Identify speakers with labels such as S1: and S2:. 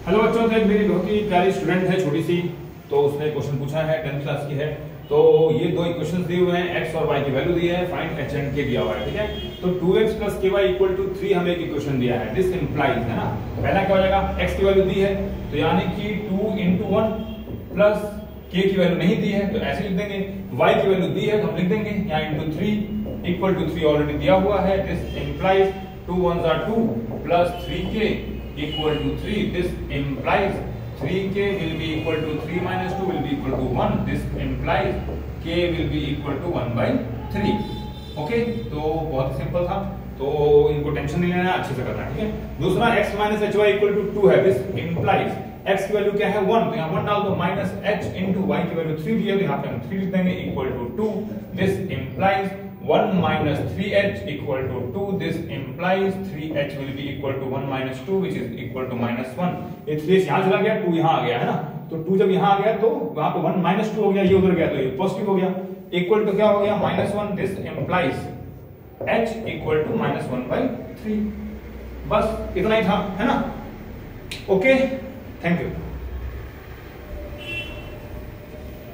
S1: Hello बच्चों, तो एक मेरी बहुत ही प्यारी स्टूडेंट है छोटी सी, तो उसने क्वेश्चन पूछा है 10th क्लास की है। तो ये दो इक्वेशंस दिए हुए हैं, x और y की वैल्यू दी है, फाइंड h एंड k दिया हुआ है। ठीक है, तो 2x + ky = 3 हमें एक इक्वेशन दिया है। दिस इंप्लाइज, है ना, पहला क्या हो जाएगा, x की वैल्यू दी है तो यानी कि 2 × 1 प्लस k की वैल्यू नहीं दी है तो ऐसे लिख देंगे, y की वैल्यू दी है तो हम लिख देंगे यहाँ × 3 = 3 ऑलरेडी दिया हुआ है। This implies 2 1s are 2 plus 3k = 3. This implies 3k will be equal to 3 minus 2 will be equal to 1. This implies k will be equal to 1/3. Okay, तो बहुत सिंपल था, तो इनको टेंशन नहीं लेना, अच्छे से करना है। ठीक है, दूसरा x - hy = 2 है। दिस इंप्लाइज x की वैल्यू क्या है 1, तो यहाँ 1 डाल दो, माइनस h × y की वैल्यू 3 दी है तो यहाँ पे हम 3 लिख देंगे = 2. This implies 1 minus 3h = 2. This implies 3h will be equal to 1 minus 2 which is equal to -1. ये 3h यहाँ चला गया, 2 यहाँ आ गया, है ना, तो 2 जब यहाँ आ गया तो वहां पे 1 - 2 हो गया, ये उधर गया तो ये पॉजिटिव हो गया, इक्वल टू क्या हो गया -1. This implies h = -1/3. बस इतना ही था, है ना। Okay, thank you.